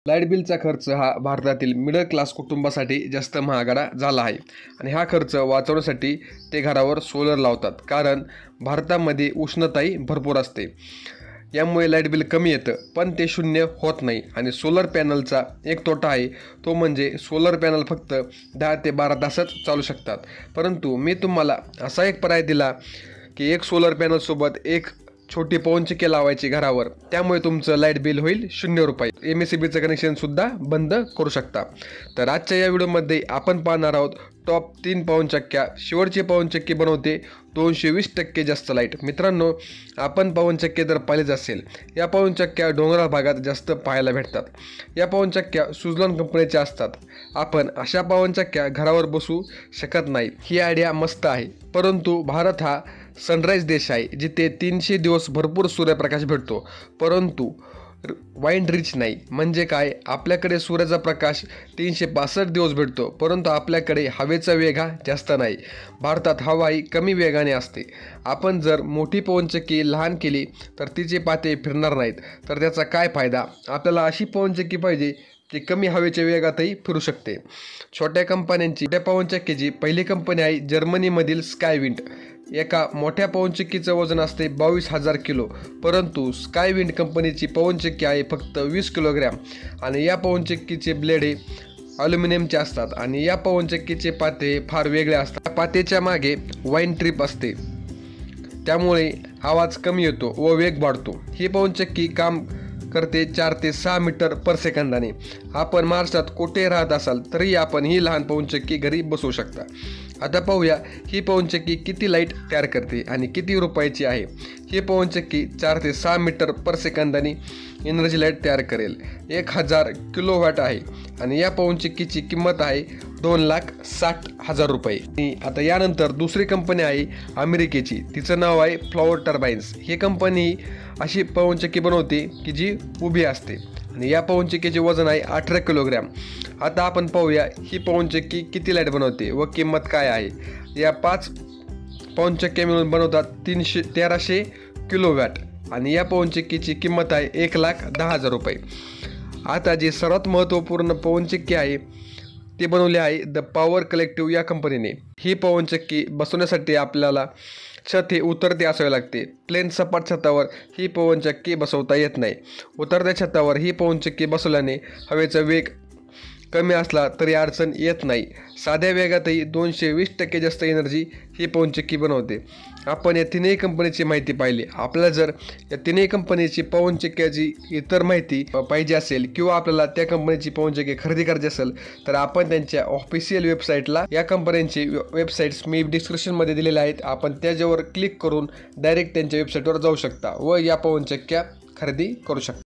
Light बिलचा खर्च हा भारतातील मिडल क्लास कुटुंबासाठी जास्त महागडा झाला आहे आणि हा खर्च वाचवण्यासाठी ते घरावर सोलर लावतात, कारण भारतामध्ये उष्णताही भरपूर असते. यामुळे लाईट बिल कमी येतं, पण ते शून्य होत नाही. आणि सोलर पॅनलचा एक तोटा आहे, तो म्हणजे सोलर पॅनल फक्त 10 ते 12 तासच चालू शकतात. परंतु मी तुम्हाला असा एक पर्याय दिला की एक सोलर पॅनलसोबत एक छोटी पवनचक्की लावायची घरावर, त्यामुळे तुमचं लाईट बिल होईल ₹0. MSEBीचं कनेक्शनसुद्धा बंद करू शकता. तर आजच्या या व्हिडिओमध्ये आपण पाहणार आहोत टॉप 3 पवनचक्क्या. शेवटची पवनचक्की बनवते 220% जास्त लाईट. मित्रांनो, आपण पवनचक्की जर पाहिलेच असेल, या पवनचक्क्या डोंगराळ भागात जास्त पाहायला भेटतात. या पवनचक्क्या सुझलॉन कंपनीच्या असतात. आपण अशा पवनचक्क्या घरावर बसू शकत नाही. ही आयडिया मस्त आहे, परंतु भारत हा सनराईज देश आहे, जिथे 300 दिवस भरपूर सूर्यप्रकाश भेटतो, परंतु वाइंड रिच नाही. म्हणजे काय? आपल्याकडे सूर्याचा प्रकाश 365 दिवस भेटतो, परंतु आपल्याकडे हवेचा वेग हा जास्त नाही. भारतात हवा ही कमी वेगाने असते. आपण जर मोठी पवनचक्की लहान केली तर तिचे पाते फिरणार नाहीत. तर त्याचा काय फायदा? आपल्याला अशी पवनचक्की पाहिजे की कमी हवेच्या वेगातही फिरू शकते. छोट्या पवनचक्कीची पहिली कंपनी आहे जर्मनीमधील स्कायविंड. एका मोठ्या पवनचक्कीचं वजन असते 22,000 किलो, परंतु स्कायविंड कंपनीची पवनचक्की आहे फक्त 20 किलोग्रॅम. आणि या पवनचक्कीचे ब्लेड हे ॲल्युमिनियमचे असतात आणि या पवनचक्कीचे पाते फार वेगळे असतात. पातेच्या मागे वाईन ट्रिप असते, त्यामुळे आवाज कमी येतो व वेग वाढतो. ही पवनचक्की काम करते 4 ते 6 मीटर पर सेकंदाने. आपण महाराष्ट्रात कुठे राहत असाल तरी आपण ही लहान पवनचक्की घरी बसवू शकता. आता पाहूया ही पवनचक्की किती लाईट तयार करते आणि किती रुपयाची आहे. ही पवनचक्की 4 ते 6 मीटर पर सेकंदाने एनर्जी लाईट तयार करेल. 1000 किलोवॅट आहे आणि या पवनचक्कीची किंमत आहे ₹2,60,000. आणि आता यानंतर दुसरी कंपनी आहे अमेरिकेची. तिचं नाव आहे फ्लॉवर टर्बाइन्स. ही कंपनी अशी पवनचक्की बनवते की जी उभी असते आणि या पवनचक्कीचे वजन आहे 18 किलोग्रॅम. आता आपण पाहूया ही पवनचक्की किती लाईट बनवते व किंमत काय आहे. या 5 पवनचक्क्या मिळून बनवतात 1300 किलोवॅट आणि या पवनचक्कीची किंमत आहे ₹1,10,000. आता जे सर्वात महत्त्वपूर्ण पवनचक्की आहे ते बनवले आहे द पॉवर कलेक्टिव्ह या कंपनीने. ही पवनचक्की बसवण्यासाठी आपल्याला छत हे उतरते असावे लागते. प्लेन सपाट छतावर ही पवनचक्की बसवता येत नाही. उतरत्या छतावर ही पवनचक्की बसवल्याने हवेचा वेग कमी असला तरी अडचण येत नाही. साध्या वेगातही 220% जास्त एनर्जी ही पवनचक्की बनवते. आपण या तीनही कंपनीची माहिती पाहिली. आपल्याला जर या तीनही कंपनीची पवनचक्क्याची इतर माहिती पाहिजे असेल किंवा आपल्याला त्या कंपनीची पवनचक्की खरेदी करायची असेल तर आपण त्यांच्या ऑफिशियल वेबसाईटला, या कंपन्यांची वेबसाईट्स मी डिस्क्रिप्शनमध्ये दिलेल्या आहेत, आपण त्याच्यावर क्लिक करून डायरेक्ट त्यांच्या वेबसाईटवर जाऊ शकता व या पवनचक्क्या खरेदी करू शकता.